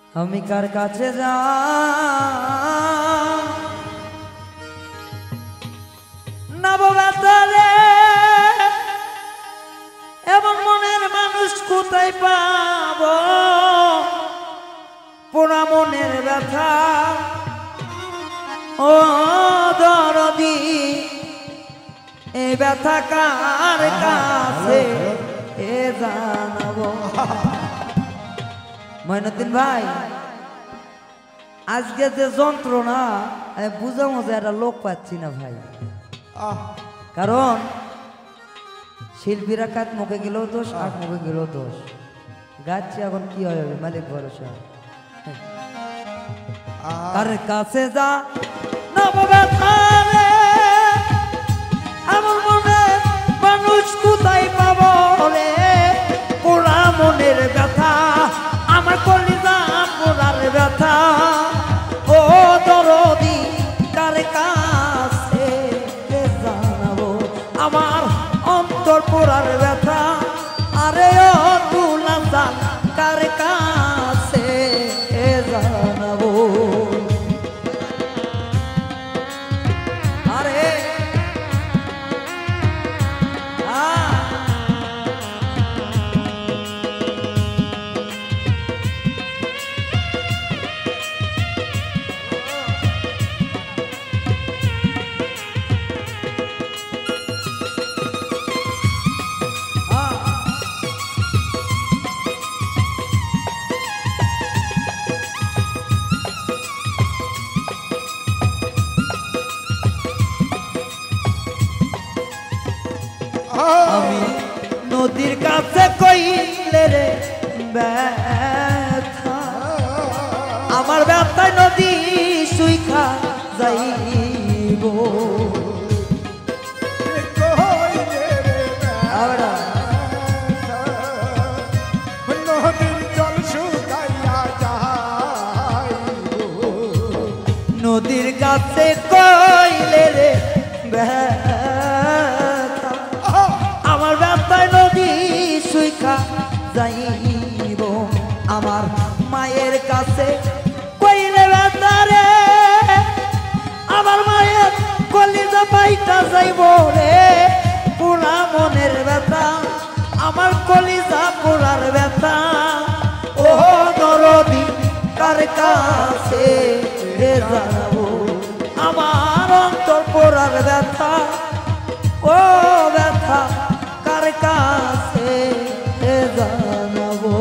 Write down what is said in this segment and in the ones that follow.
আমি কার কাছে যা নববাতারে এমন মনের মানুষ কোথায় পাবো পোড়া মনের ব্যথা ও দরদি এই ব্যথা কার কাছে এ জানাবো। মঈনুদ্দিন ভাই আজকে যে যন্ত্রণা বুঝা মজা একটা লোক পাচ্ছি না ভাই, কারণ শিল্পীরা কাজ মুখে গেলেও দোষ আর মুখে গেলেও দোষ গাচ্ছে এখন কি হবে মালিক ভরসা। কার কাছে যা নবব্যথারে আমার মনে মানুষ কোথায় পাবো রে পোড়া মনের ব্যথা আমার কলিজা পোড়ার ব্যথা ও দরদি কার কাছে জানাবো আমার অন্তর পোড়ার ব্যথা আরে ও তুলা কার কাছে জানাবো। আরে আমি নদীর কাছে কইলে রে ব্যথা আমার ব্যথায় নদী সুইখা যাইব নদীর কাছে কইলে রে ব্যথা আমার ব্যথায় নদী সুইখা যাইব আমার মায়ের কাছে কইলে ব্যথা রে আমার মায়ের কলিজা পাইটা যাইব রে পোড়া মনের ব্যথা আমার কলিজা পোড়ার ব্যথা ও দরদি কার কাছে জানাবো আমার অন্তর পোড়ার ব্যথা ও ব্যথা কার কাছে জানাবো।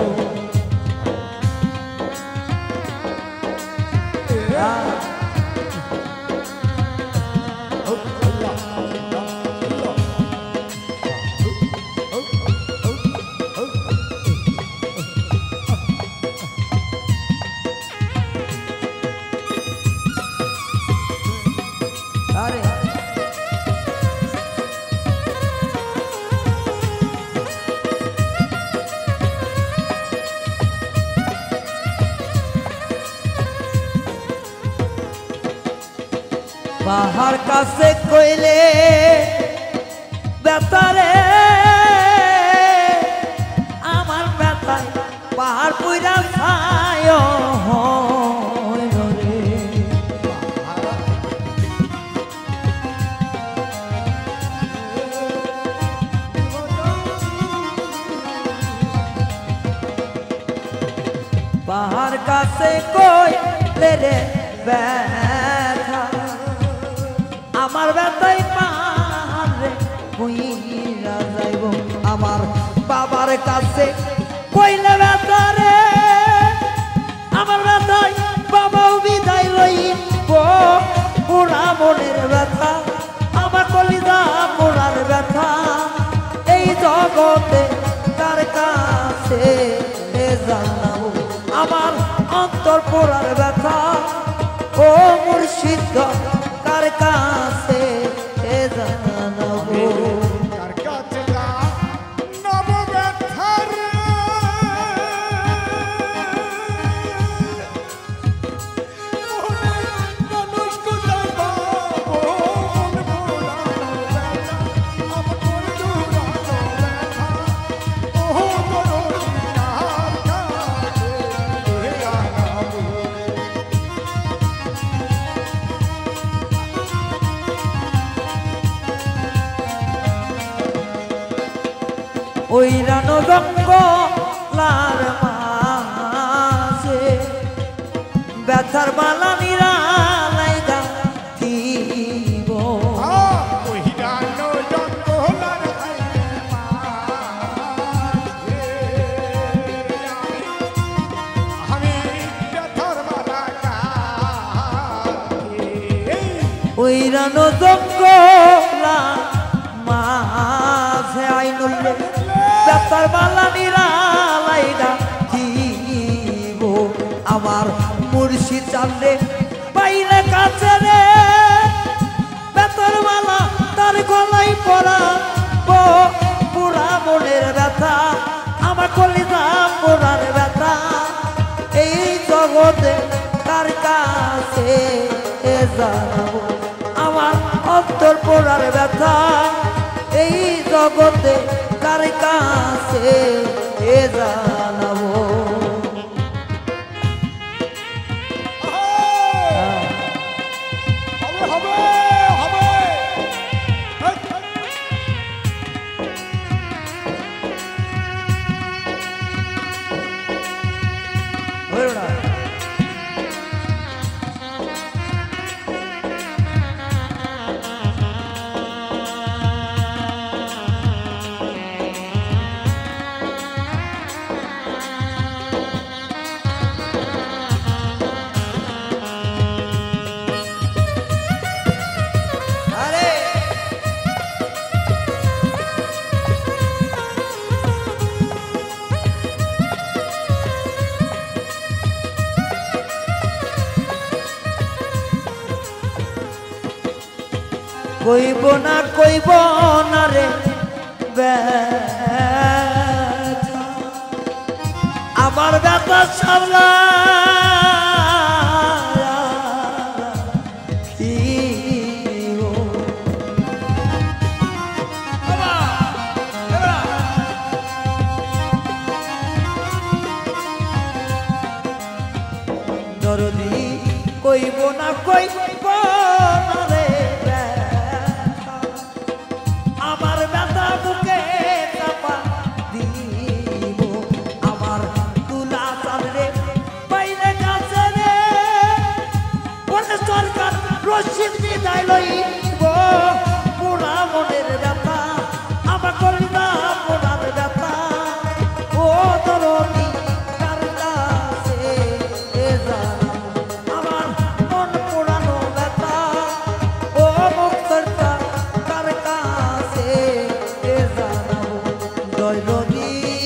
আরে পাহাড় কাছে কইলে ব্যথারে আমার ব্যথায় পাহাড় পুইরা ছায় রে পাহাড় কাছে কইলে রে ব্যথা আমার ব্যথায় পাহাড়ে কইরা যাইব আমার বাবার কাছে কইলে ব্যথা রে আমার ব্যথায় বাবাও বিদায় লইব পোড়া মনের ব্যথা আমার কলিজা পোড়ার ব্যথা এই জগতে কার কাছে জানাবো আমার অন্তর পোড়ার ব্যথা ও মুর্শিদ কার কাছে জানাবো। কার কাছে নবব্যথার মানুষ কোথায় পাবো আমার ওই রানো জঙ্গলার মাঝে ব্যথার বালা নিরালাই গাথিব ওই রানো জঙ্গলার মাঝে আমি ব্যথার মালা গাথি। ওই রানো জঙ্গলা মাঝে আইনুল্লে ব্যথার বালা নিরালাই গাথিব আমার মুর্শিদ চান্দে পাইলে কাছে রে ব্যথার মালা তার গলায় পড়া পুরা মনের ব্যথা আমার কলিজা পোড়ার ব্যথা এই জগতে কার কাছে জানাবো আমার অন্তর পোড়ার ব্যথা এই জগতে কার কাছে জানাবো হবে হবে হবে কইব না রে ব্যথা আমার ব্যথা সামলা দরদি কইব না রে আমার ব্যথা বুকে চাপা দিব আমার তুলা চাল রে বাইরে কাছে রে বলে সরকার রশিদ বিদায় লইব পুরা মনের ব্যথা আমার কলিজা পোড়ার ব্যথা ও দরদি কার কাছে জানাবো আমার মন পোড়ানো ব্যথা ও মুক্তটা কার কাছে জানাবো দরদি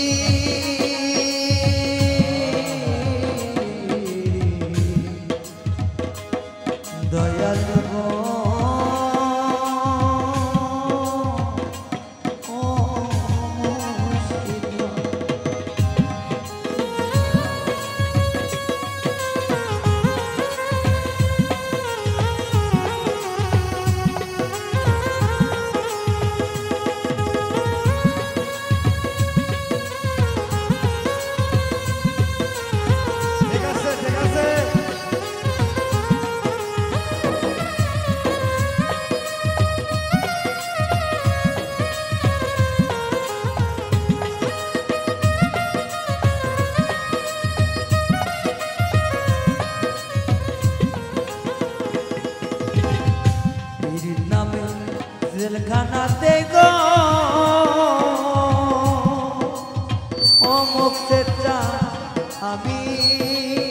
দয়াল গো ও মুর্শিদ ঠিক আছে ঠিক আছে পীর নামে জেলখানাতে গো অমুক চেষ্টা আমি